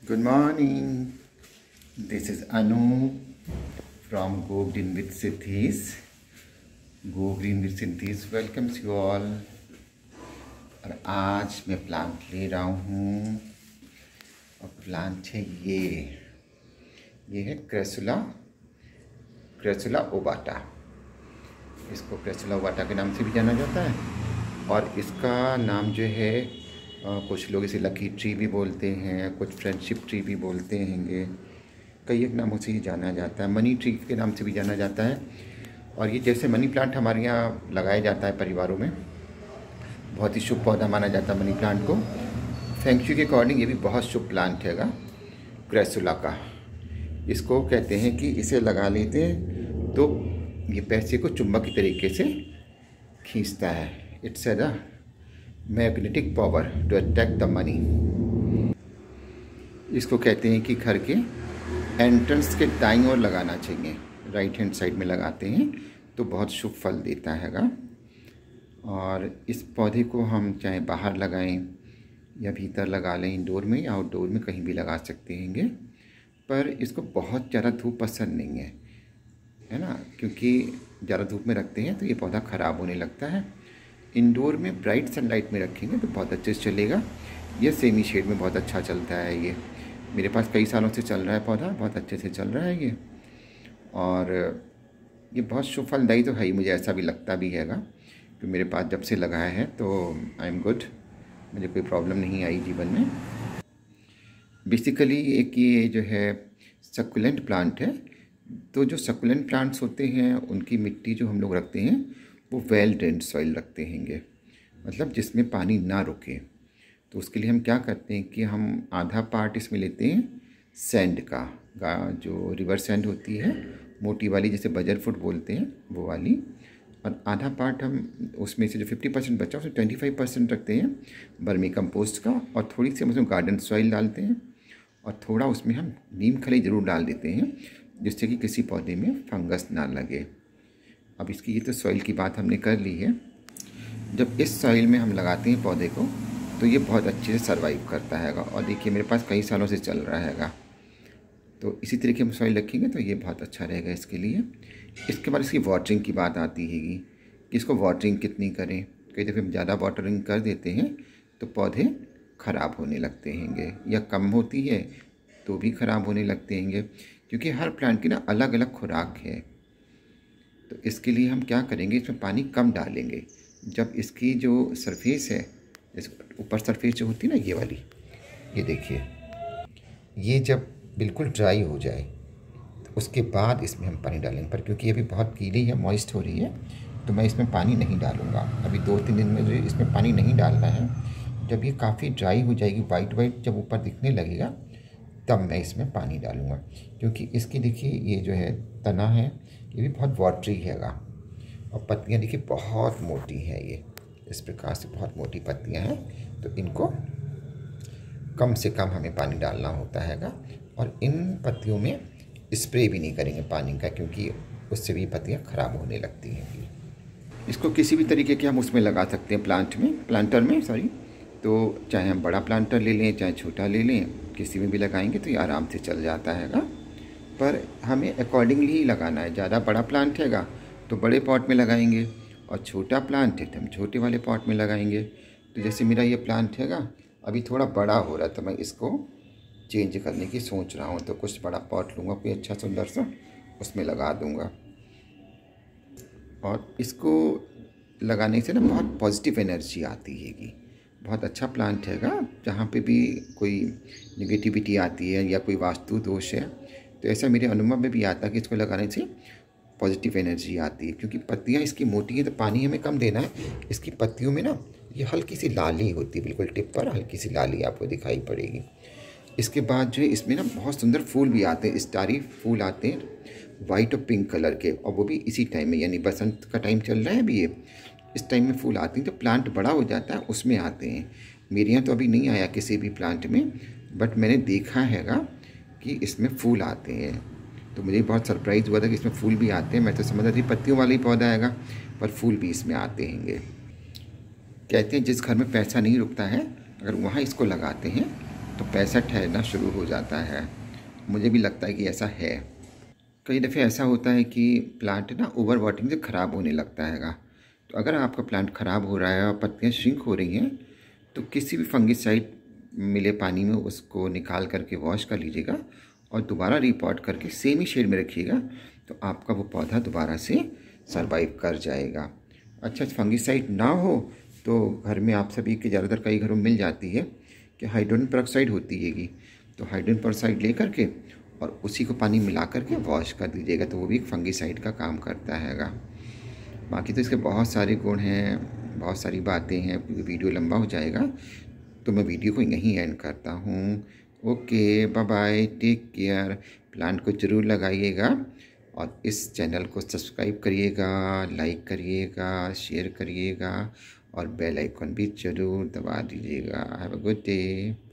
Good morning. This is Anu from Go Green with Siddhis. Go Green with Siddhis welcomes you all. और आज मैं plant ले रहा हूँ और प्लांट है ये है क्रैसुला ओबाटा। इसको क्रैसुला ओबाटा के नाम से भी जाना जाता है और इसका नाम जो है कुछ लोग इसे लकी ट्री भी बोलते हैं, कुछ फ्रेंडशिप ट्री भी बोलते हैंगे, कई एक नामों से ही जाना जाता है। मनी ट्री के नाम से भी जाना जाता है। और ये जैसे मनी प्लांट हमारे यहाँ लगाया जाता है परिवारों में, बहुत ही शुभ पौधा माना जाता है मनी प्लांट को। फेंग शुई के अकॉर्डिंग ये भी बहुत शुभ प्लांट हैगा क्रैसुला का। इसको कहते हैं कि इसे लगा लेते हैं तो ये पैसे को चुंबक की तरीके से खींचता है। It's a magnetic power to attract the money. इसको कहते हैं कि घर के एंट्रेंस के दाईं ओर लगाना चाहिए, राइट हैंड साइड में लगाते हैं तो बहुत शुभ फल देता हैगा। और इस पौधे को हम चाहे बाहर लगाएं या भीतर लगा लें, इंडोर में या आउटडोर में कहीं भी लगा सकते हैंगे। पर इसको बहुत ज़्यादा धूप पसंद नहीं है ना, क्योंकि ज़्यादा धूप में रखते हैं तो ये पौधा ख़राब होने लगता है। इंडोर में ब्राइट सनलाइट में रखेंगे तो बहुत अच्छे से चलेगा। ये सेमी शेड में बहुत अच्छा चलता है। ये मेरे पास कई सालों से चल रहा है पौधा, बहुत अच्छे से चल रहा है ये। और ये बहुत शुभ फलदायी तो है ही, मुझे ऐसा भी लगता भी हैगा कि मेरे पास जब से लगाया है तो आई एम गुड, मुझे कोई प्रॉब्लम नहीं आई जीवन में। बेसिकली एक ये जो है सक्युलेंट प्लांट है, तो जो सक्युलेंट प्लांट्स होते हैं उनकी मिट्टी जो हम लोग रखते हैं वो वेल ड्रेन्ड सॉइल रखते हैंगे, मतलब जिसमें पानी ना रुके। तो उसके लिए हम क्या करते हैं कि हम आधा पार्ट इसमें लेते हैं सैंड का, जो रिवर सैंड होती है मोटी वाली, जिसे बजर फुट बोलते हैं वो वाली, और आधा पार्ट हम उसमें से जो 50% बचा उसमें 25% रखते हैं बर्मी कंपोस्ट का, और थोड़ी सी हम उसमें गार्डन सॉइल डालते हैं, और थोड़ा उसमें हम नीम खली ज़रूर डाल देते हैं जिससे कि किसी पौधे में फंगस ना लगे। अब इसकी ये तो सॉइल की बात हमने कर ली है। जब इस सॉइल में हम लगाते हैं पौधे को तो ये बहुत अच्छे से सर्वाइव करता हैगा। और देखिए मेरे पास कई सालों से चल रहा हैगा, तो इसी तरीके हम सॉइल रखेंगे तो ये बहुत अच्छा रहेगा इसके लिए। इसके बाद इसकी वाटरिंग की बात आती हैगी कि इसको वाटरिंग कितनी करें। कई दफ़े हम ज़्यादा वाटरिंग कर देते हैं तो पौधे ख़राब होने लगते हैंगे, या कम होती है तो भी ख़राब होने लगते हैंगे, क्योंकि हर प्लांट की ना अलग अलग खुराक है। तो इसके लिए हम क्या करेंगे, इसमें पानी कम डालेंगे। जब इसकी जो सरफेस है, जैसे ऊपर सरफेस जो होती है ना ये वाली, ये देखिए, ये जब बिल्कुल ड्राई हो जाए तो उसके बाद इसमें हम पानी डालेंगे। पर क्योंकि ये भी बहुत गीली है, मॉइस्ट हो रही है, तो मैं इसमें पानी नहीं डालूँगा। अभी 2-3 दिन में जो इसमें पानी नहीं डालना है। जब ये काफ़ी ड्राई हो जाएगी, वाइट जब ऊपर दिखने लगेगा, तब मैं इसमें पानी डालूँगा। क्योंकि इसकी देखिए ये जो है तना है, ये भी बहुत वाटरी हैगा, और पत्तियाँ देखिए बहुत मोटी हैं। ये इस प्रकार से बहुत मोटी पत्तियाँ हैं, तो इनको कम से कम हमें पानी डालना होता हैगा। और इन पत्तियों में स्प्रे भी नहीं करेंगे पानी का, क्योंकि उससे भी पत्तियाँ ख़राब होने लगती हैं। इसको किसी भी तरीके के हम उसमें लगा सकते हैं, प्लांटर में तो चाहे हम बड़ा प्लांटर ले लें चाहे छोटा ले लें, किसी में भी लगाएंगे तो ये आराम से चल जाता हैगा। पर हमें अकॉर्डिंगली ही लगाना है। ज़्यादा बड़ा प्लांट हैगा तो बड़े पॉट में लगाएंगे, और छोटा प्लांट है तो हम छोटे वाले पॉट में लगाएंगे। तो जैसे मेरा ये प्लांट हैगा अभी थोड़ा बड़ा हो रहा है, तो मैं इसको चेंज करने की सोच रहा हूँ। तो कुछ बड़ा पॉट लूँगा, कोई अच्छा सुंदर सा, उसमें लगा दूँगा। और इसको लगाने से ना बहुत पॉजिटिव एनर्जी आती हैगी। बहुत अच्छा प्लांट हैगा। जहाँ पे भी कोई नेगेटिविटी आती है या कोई वास्तु दोष है, तो ऐसा मेरे अनुभव में भी आता है कि इसको लगाने से पॉजिटिव एनर्जी आती है। क्योंकि पत्तियाँ इसकी मोटी है तो पानी हमें कम देना है। इसकी पत्तियों में ना ये हल्की सी लाली होती है, बिल्कुल टिप पर हल्की सी लाली आपको दिखाई पड़ेगी। इसके बाद जो है इसमें ना बहुत सुंदर फूल भी आते हैं, स्टारी फूल आते हैं वाइट और पिंक कलर के, और वो भी इसी टाइम में, यानी बसंत का टाइम चल रहा है अभी, ये इस टाइम में फूल आते हैं। जब प्लांट बड़ा हो जाता है उसमें आते हैं। मेरे यहाँ तो अभी नहीं आया किसी भी प्लांट में, बट मैंने देखा हैगा कि इसमें फूल आते हैं। तो मुझे बहुत सरप्राइज़ हुआ था कि इसमें फूल भी आते हैं। मैं तो समझ रही पत्तियों वाला ही पौधा हैगा, पर फूल भी इसमें आते हैंगे। कहते हैं जिस घर में पैसा नहीं रुकता है, अगर वहाँ इसको लगाते हैं तो पैसा ठहरना शुरू हो जाता है। मुझे भी लगता है कि ऐसा है। कई दफ़े ऐसा होता है कि प्लांट ना ओवर वाटरिंग से ख़राब होने लगता हैगा। तो अगर आपका प्लांट ख़राब हो रहा है और पत्तियाँ श्रिंक हो रही हैं, तो किसी भी फंगिसाइड मिले पानी में उसको निकाल करके वॉश कर लीजिएगा और दोबारा रिपॉट करके सेम ही शेड में रखिएगा, तो आपका वो पौधा दोबारा से सरवाइव कर जाएगा। अच्छा, फंगिसाइड ना हो तो घर में आप सभी के ज़्यादातर कई घरों में मिल जाती है कि हाइड्रोजन पेरोक्साइड होती हैगी, तो हाइड्रोजन पेरोक्साइड ले करके और उसी को पानी मिला करके वॉश कर दीजिएगा, तो वो भी एक फंगिसाइड का काम करता हैगा। बाकी तो इसके बहुत सारे गुण हैं, बहुत सारी बातें हैं, वीडियो लंबा हो जाएगा, तो मैं वीडियो को यहीं एंड करता हूँ। Okay, bye bye, take care. Plant को ज़रूर लगाइएगा और इस चैनल को सब्सक्राइब करिएगा, लाइक करिएगा, शेयर करिएगा और बेल आइकन भी ज़रूर दबा दीजिएगा। Have a good day.